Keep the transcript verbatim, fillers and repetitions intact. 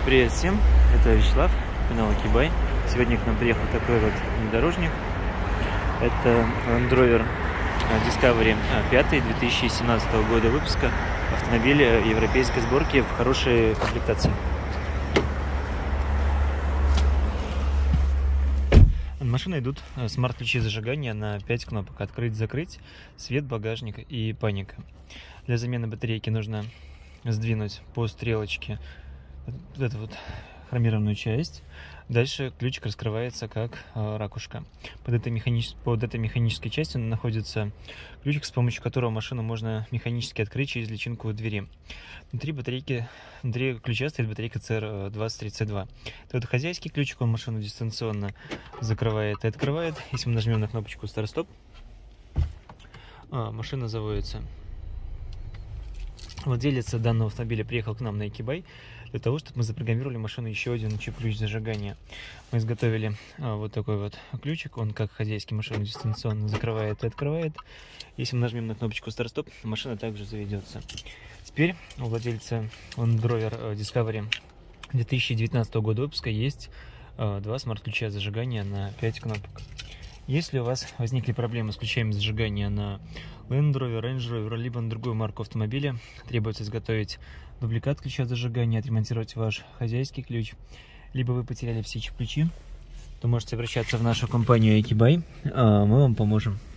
Привет всем, это Вячеслав, канал Акибай. Сегодня к нам приехал такой вот внедорожник. Это Land Rover Discovery пять две тысячи семнадцатого года выпуска. Автомобиль европейской сборки в хорошей комплектации. На машину идут смарт-ключи зажигания на пять кнопок: открыть-закрыть, свет, багажник и паника. Для замены батарейки нужно сдвинуть по стрелочке вот эту вот хромированную часть. Дальше ключик раскрывается как э, ракушка. Под этой, механич... Под этой механической частью находится ключик, с помощью которого машину можно механически открыть через личинку двери. Внутри батарейки, внутри ключа стоит батарейка си эр двадцать тридцать два. Это вот хозяйский ключик, он машину дистанционно закрывает и открывает. Если мы нажмем на кнопочку старт-стоп, а, машина заводится. Владелец данного автомобиля приехал к нам на Акибай для того, чтобы мы запрограммировали машину еще один чип-ключ зажигания. Мы изготовили а, вот такой вот ключик. Он как хозяйский машину дистанционно закрывает и открывает. Если мы нажмем на кнопочку старт-стоп, машина также заведется. Теперь у владельца Land Rover Discovery две тысячи девятнадцатого года выпуска есть а, два смарт-ключа зажигания на пять кнопок. Если у вас возникли проблемы с ключами зажигания на Land Rover, Range Rover, либо на другую марку автомобиля, требуется изготовить дубликат ключа зажигания, отремонтировать ваш хозяйский ключ, либо вы потеряли все чип-ключи, то можете обращаться в нашу компанию Акибай, мы вам поможем.